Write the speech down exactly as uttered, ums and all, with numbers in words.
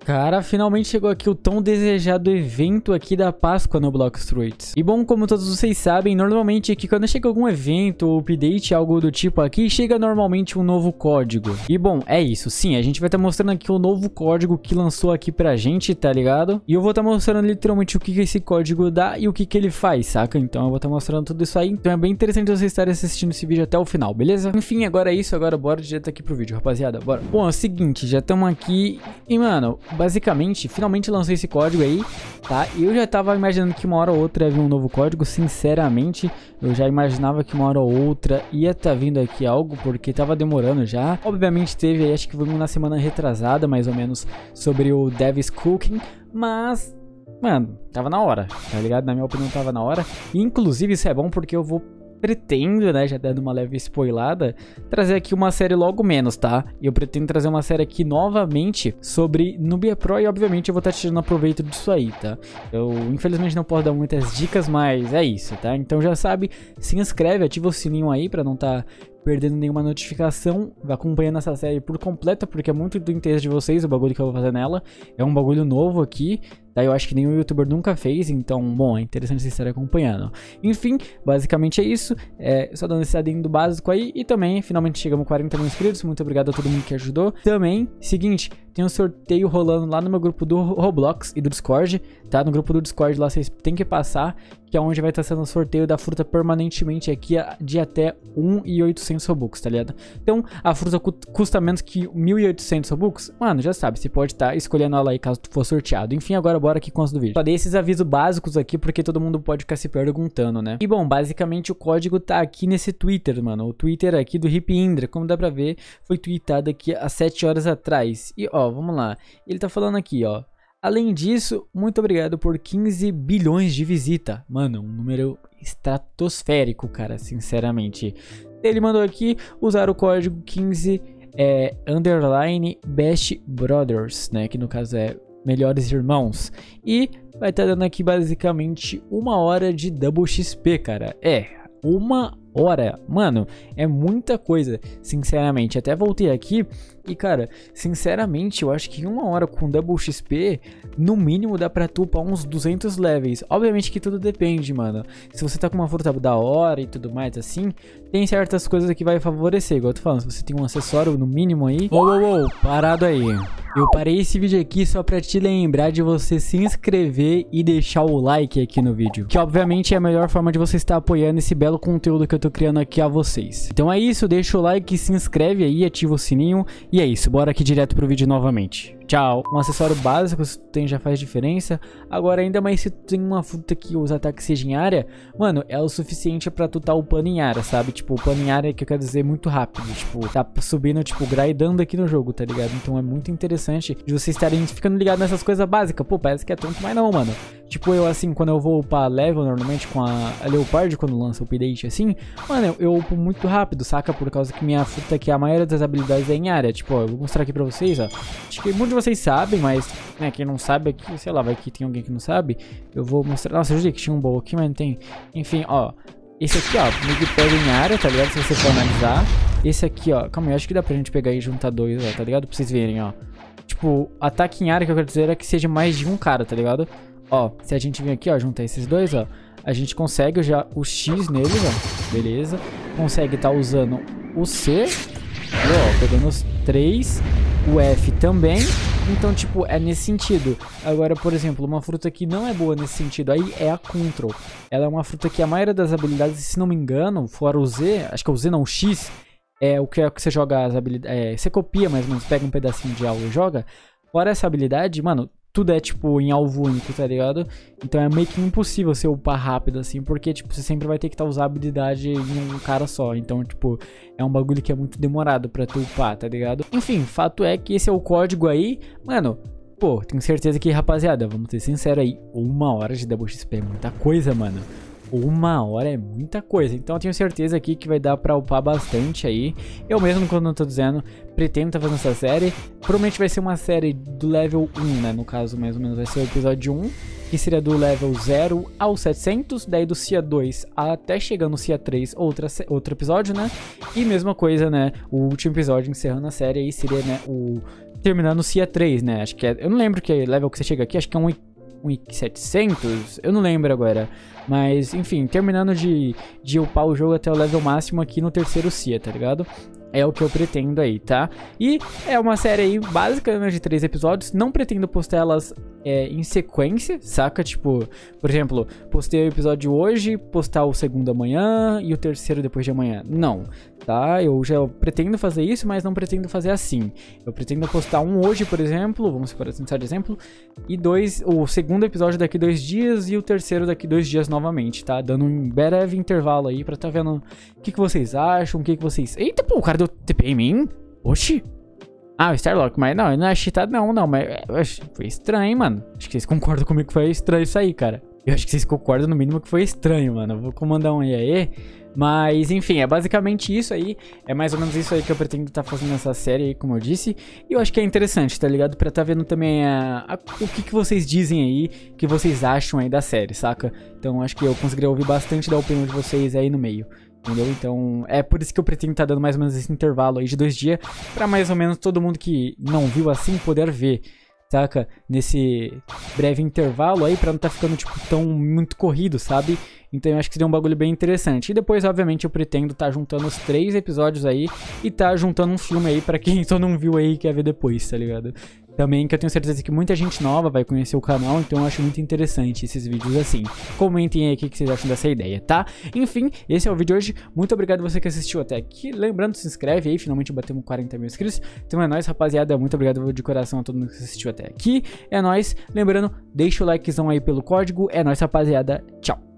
Cara, finalmente chegou aqui o tão desejado evento aqui da Páscoa no Bloxfruits. E bom, como todos vocês sabem, normalmente aqui quando chega algum evento ou update, algo do tipo aqui, chega normalmente um novo código. E bom, é isso, sim, a gente vai estar tá mostrando aqui o novo código que lançou aqui pra gente, tá ligado? E eu vou estar tá mostrando literalmente o que, que esse código dá e o que, que ele faz, saca? Então eu vou estar tá mostrando tudo isso aí, então é bem interessante vocês estarem assistindo esse vídeo até o final, beleza? Enfim, agora é isso, agora bora direto aqui pro vídeo, rapaziada, bora. Bom, é o seguinte, já estamos aqui e, mano, basicamente, finalmente lancei esse código aí, tá? E eu já tava imaginando que uma hora ou outra ia vir um novo código, sinceramente. Eu já imaginava que uma hora ou outra ia tá vindo aqui algo, porque tava demorando já. Obviamente teve aí, acho que foi na semana retrasada, mais ou menos, sobre o Dev's Cooking, mas... mano, tava na hora, tá ligado? Na minha opinião tava na hora. E, inclusive isso é bom porque eu vou... pretendo, né, já dando uma leve spoilada, trazer aqui uma série logo menos, tá? E eu pretendo trazer uma série aqui novamente sobre Nubia Pro e obviamente eu vou estar tá tirando aproveito disso aí, tá? Eu infelizmente não posso dar muitas dicas, mas é isso, tá? Então já sabe, se inscreve, ativa o sininho aí pra não tá perdendo nenhuma notificação, vai acompanhando essa série por completa, porque é muito do interesse de vocês o bagulho que eu vou fazer nela. É um bagulho novo aqui, tá? Eu acho que nenhum youtuber nunca fez, então, bom, é interessante vocês estarem acompanhando. Enfim, basicamente é isso, é, só dando esse adendo básico aí, e também, finalmente chegamos a quarenta mil inscritos, muito obrigado a todo mundo que ajudou. Também, seguinte, tem um sorteio rolando lá no meu grupo do Roblox e do Discord, tá? No grupo do Discord lá vocês tem que passar, que é onde vai estar sendo o sorteio da fruta permanentemente aqui de até um mil e oitocentos Robux, tá ligado? Então, a fruta custa menos que mil e oitocentos Robux, mano, já sabe, você pode estar escolhendo ela aí caso tu for sorteado. Enfim, agora bora aqui com os do vídeo. Só dei esses avisos básicos aqui porque todo mundo pode ficar se perguntando, né? E bom, basicamente o código tá aqui nesse Twitter, mano. O Twitter aqui do Hip Indra, como dá pra ver, foi tweetado aqui há sete horas atrás. E ó, vamos lá. Ele tá falando aqui, ó. Além disso, muito obrigado por quinze bilhões de visita. Mano, um número estratosférico, cara, sinceramente. Ele mandou aqui usar o código quinze é, underline Best Brothers, né? Que no caso é melhores irmãos. E vai estar tá dando aqui basicamente uma hora de Double X P, cara. É, uma hora. Mano, é muita coisa, sinceramente. Até voltei aqui e, cara, sinceramente, eu acho que em uma hora com Double X P, no mínimo dá pra tu upar uns duzentos levels. Obviamente que tudo depende, mano. Se você tá com uma fruta da hora e tudo mais, assim, tem certas coisas que vai favorecer. Igual eu tô falando, se você tem um acessório no mínimo aí... Uou, uou, uou, parado aí. Eu parei esse vídeo aqui só pra te lembrar de você se inscrever e deixar o like aqui no vídeo. Que obviamente é a melhor forma de você estar apoiando esse belo conteúdo que eu tô criando aqui a vocês. Então é isso, deixa o like, se inscreve aí, ativa o sininho. E é isso, bora aqui direto pro vídeo novamente. Tchau. Um acessório básico, se tu tem, já faz diferença. Agora, ainda mais se tu tem uma fruta que os ataques sejam em área, mano, é o suficiente pra tu tá upando em área, sabe? Tipo, upando em área que eu quero dizer muito rápido. Tipo, tá subindo, tipo, grindando aqui no jogo, tá ligado? Então é muito interessante de vocês estarem ficando ligados nessas coisas básicas. Pô, parece que é tonto, mas não, mano. Tipo, eu assim, quando eu vou upar level, normalmente com a, a Leopard, quando lança o update assim, mano, eu, eu upo muito rápido, saca? Por causa que minha fruta aqui, a maioria das habilidades é em área. Tipo, ó, eu vou mostrar aqui pra vocês, ó. Acho que muitos de vocês sabem, mas, né, quem não sabe aqui, sei lá, vai que tem alguém que não sabe. Eu vou mostrar. Nossa, eu jurei que tinha um bowl aqui, mas não tem. Enfim, ó. Esse aqui, ó, meio que pega em área, tá ligado? Se você for analisar. Esse aqui, ó, calma aí, acho que dá pra gente pegar e juntar dois, ó, tá ligado? Pra vocês verem, ó. Tipo, ataque em área que eu quero dizer é que seja mais de um cara, tá ligado? Ó, se a gente vir aqui, ó, juntar esses dois, ó, a gente consegue já o X neles, ó, beleza. Consegue tá usando o C, ó, pegando os três, o F também. Então, tipo, é nesse sentido. Agora, por exemplo, uma fruta que não é boa nesse sentido aí é a Control. Ela é uma fruta que a maioria das habilidades, se não me engano, fora o Z, acho que é o Z não, o X, é o que, é que você joga as habilidades, é, você copia mais ou menos, pega um pedacinho de algo e joga. Fora essa habilidade, mano, tudo é, tipo, em alvo único, tá ligado? Então é meio que impossível você upar rápido, assim, porque, tipo, você sempre vai ter que estar tá usando a habilidade em um cara só. Então, tipo, é um bagulho que é muito demorado pra tu upar, tá ligado? Enfim, fato é que esse é o código aí. Mano, pô, tenho certeza que, rapaziada, vamos ser sinceros aí, uma hora de Double X P é muita coisa, mano. Uma hora é muita coisa, então eu tenho certeza aqui que vai dar pra upar bastante aí. Eu mesmo, quando eu tô dizendo, pretendo tá fazendo essa série. Provavelmente vai ser uma série do level um, né, no caso, mais ou menos vai ser o episódio um, que seria do level zero ao setecentos, daí do C I A dois até chegando no C I A três, outra, outro episódio, né. E mesma coisa, né, o último episódio encerrando a série aí seria, né, o terminando o Cia três, né? Acho que é... Eu não lembro que level que você chega aqui, acho que é um mil e setecentos, eu não lembro agora. Mas, enfim, terminando de, de upar o jogo até o level máximo aqui no terceiro Cia, tá ligado? É o que eu pretendo aí, tá? E é uma série aí básica, né, de três episódios. Não pretendo postar elas é, em sequência, saca? Tipo, por exemplo, postei o episódio hoje, postar o segundo amanhã e o terceiro depois de amanhã. Não, tá? Eu já pretendo fazer isso, mas não pretendo fazer assim. Eu pretendo postar um hoje, por exemplo, vamos por assim, de exemplo, e dois, o segundo episódio daqui dois dias e o terceiro daqui dois dias novamente, tá? Dando um breve intervalo aí pra tá vendo o que, que vocês acham, o que, que vocês... Eita, pô, o cara deu T P em mim? Oxi. Ah, o Starlock, mas não, ele não é cheatado não, não, mas foi estranho, hein, mano. Acho que vocês concordam comigo que foi estranho isso aí, cara. Eu acho que vocês concordam no mínimo que foi estranho, mano. Eu vou comandar um I A E. Mas, enfim, é basicamente isso aí. É mais ou menos isso aí que eu pretendo estar tá fazendo nessa série aí, como eu disse. E eu acho que é interessante, tá ligado? Pra tá vendo também a, a, o que, que vocês dizem aí, o que vocês acham aí da série, saca? Então acho que eu conseguiria ouvir bastante da opinião de vocês aí no meio. Entendeu? Então, é por isso que eu pretendo estar tá dando mais ou menos esse intervalo aí de dois dias, pra mais ou menos todo mundo que não viu assim poder ver, saca? Nesse breve intervalo aí, pra não tá ficando, tipo, tão muito corrido, sabe? Então eu acho que seria um bagulho bem interessante. E depois, obviamente, eu pretendo tá juntando os três episódios aí e tá juntando um filme aí pra quem só não viu aí e quer ver depois, tá ligado? Também que eu tenho certeza que muita gente nova vai conhecer o canal, então eu acho muito interessante esses vídeos assim. Comentem aí o que vocês acham dessa ideia, tá? Enfim, esse é o vídeo de hoje. Muito obrigado você que assistiu até aqui. Lembrando, se inscreve aí, finalmente batemos quarenta mil inscritos. Então é nóis, rapaziada. Muito obrigado de coração a todo mundo que assistiu até aqui. É nóis. Lembrando, deixa o likezão aí pelo código. É nóis, rapaziada. Tchau.